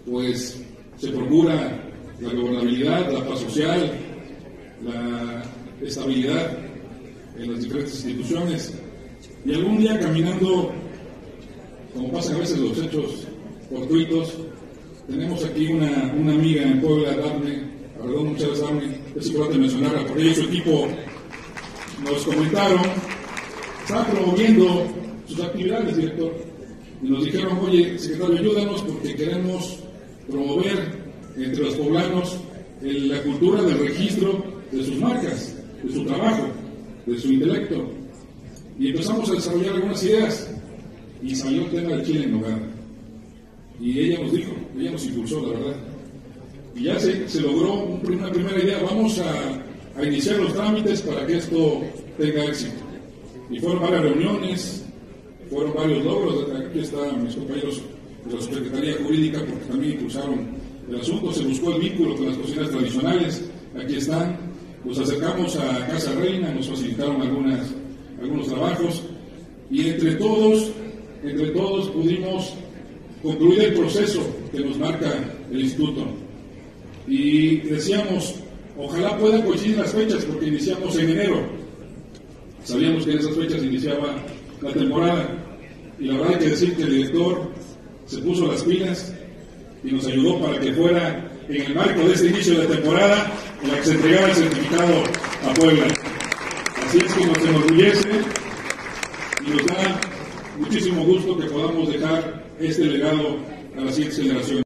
pues se procura la gobernabilidad, la paz social, la estabilidad en las diferentes instituciones. Y algún día caminando, como pasan a veces los hechos fortuitos, tenemos aquí una amiga en Puebla, Dafne, perdón, muchas gracias Dafne, es importante mencionarla porque ella y su equipo nos comentaron, están promoviendo sus actividades, director, y nos dijeron, oye, secretario, ayúdanos porque queremos promover entre los poblanos la cultura del registro de sus marcas, de su trabajo, de su intelecto. Y empezamos a desarrollar algunas ideas y salió el tema del chile en nogada. Y ella nos dijo, ella nos impulsó, la verdad. Y ya se logró una primera idea, vamos a iniciar los trámites para que esto tenga éxito. Y fueron varias reuniones, fueron varios logros. Aquí están mis compañeros de la Secretaría Jurídica porque también impulsaron el asunto, se buscó el vínculo con las cocinas tradicionales, aquí están, nos acercamos a Casa Reina, nos facilitaron algunos trabajos y entre todos pudimos concluir el proceso que nos marca el instituto. Y decíamos, ojalá puedan coincidir las fechas porque iniciamos en enero. Sabíamos que en esas fechas iniciaba la temporada y la verdad hay que decir que el director se puso las pilas y nos ayudó para que fuera en el marco de este inicio de temporada en la que se entregara el certificado a Puebla. Así es que nos enorgullece y nos da muchísimo gusto que podamos dejar este legado a las siguientes generaciones.